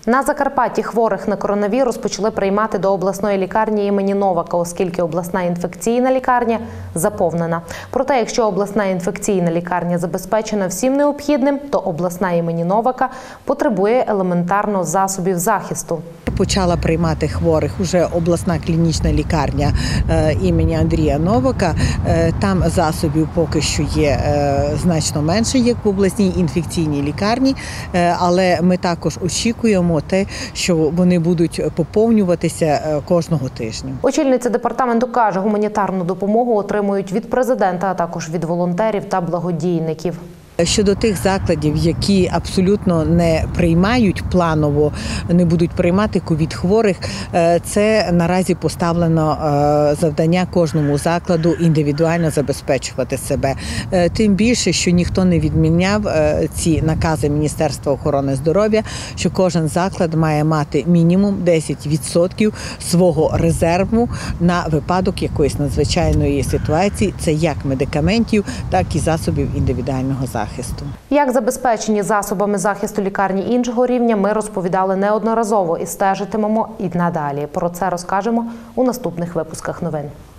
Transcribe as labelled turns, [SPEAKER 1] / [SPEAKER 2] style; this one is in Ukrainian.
[SPEAKER 1] На Закарпатті хворих на коронавірус почали приймати до обласної лікарні імені Новака, оскільки обласна інфекційна лікарня заповнена. Проте, якщо обласна інфекційна лікарня забезпечена всім необхідним, то обласна імені Новака потребує елементарно засобів захисту.
[SPEAKER 2] Почала приймати хворих уже обласна клінічна лікарня імені Андрія Новака. Там засобів поки що є значно менше, як в обласній інфекційній лікарні, але ми також очікуємо те, що вони будуть поповнюватися кожного тижня.
[SPEAKER 1] Очільниця департаменту каже, гуманітарну допомогу отримують від президента, а також від волонтерів та благодійників.
[SPEAKER 2] Щодо тих закладів, які абсолютно не приймають планово, не будуть приймати ковід-хворих, це наразі поставлено завдання кожному закладу індивідуально забезпечувати себе. Тим більше, що ніхто не відміняв ці накази Міністерства охорони здоров'я, що кожен заклад має мати мінімум 10% свого резерву на випадок якоїсь надзвичайної ситуації. Це як медикаментів, так і засобів індивідуального захисту.
[SPEAKER 1] Як забезпечені засобами захисту лікарні іншого рівня, ми розповідали неодноразово і стежитимемо і надалі. Про це розкажемо у наступних випусках новин.